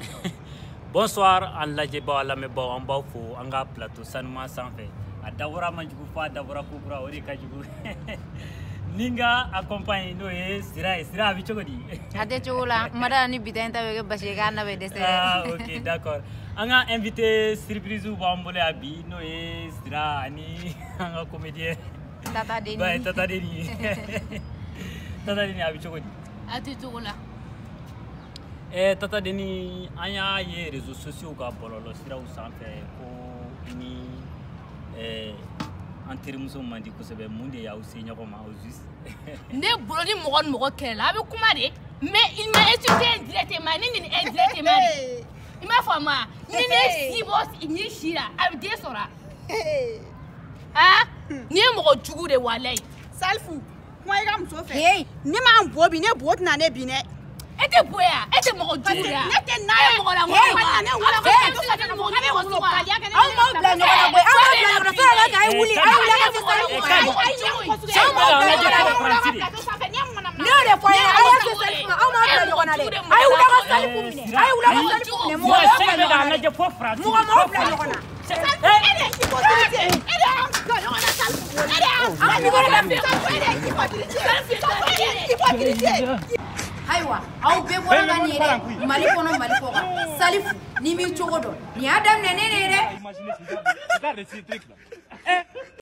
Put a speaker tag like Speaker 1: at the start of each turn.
Speaker 1: Bonsoir, en la jeba la me ba en fo anga plateau sanuma sanfé. A dawra manjugu fa dawra kubra ori kajugu. Ninga accompagne no sira abi chogodi.
Speaker 2: Ade chola mara ni bidenta wege bashega na be dese.
Speaker 1: Ah OK, d'accord. Anga invité surprise ou bambole abi no sira ani anga comédien.
Speaker 2: Tata Deni.
Speaker 1: Bah Tata Deni. Tata Deni abi chogodi.
Speaker 3: Ade chola.
Speaker 1: Tata Deni anya ye réseaux sociaux ka bololo sira ou sanfé ko ni en termes mandi ko sebe munde ya aussi nyakoma au juste
Speaker 3: ne brodi mogon kela abi kuma de mais il m'a insulté directement ni indirectement il m'a fait ma ni ne si boss ni shira abi de sora ah ni mogo jugu de walay
Speaker 4: salfu moi ga mso fe hey ni ma mbo bi ne bot na ne bi ne
Speaker 3: ete boya ete mogo jugu ya
Speaker 4: nete na
Speaker 3: mogo la mogo
Speaker 4: na ne wala ko to sa ne mogo ne woso palia ka ne au ma bla no na boy au ma bla no fa ga ai wuli ai wuli ka sa ni
Speaker 1: sama la na je ko franciri
Speaker 4: ne le fa ya ai ka sa ni au ma bla no na de ai wuli ka sa ni fu ne ai wuli ka sa ni fu ne
Speaker 1: mo se na na je ko franciri
Speaker 4: mo ma bla no na ede ki ko ede ede am ko no na sa ede am ni ko na fe ede ki ko
Speaker 2: Aiwa, au be bora ga ni re mali kono salif ni mi chogodo ni adam ne de
Speaker 5: Imaginez, regarde ces trucs là.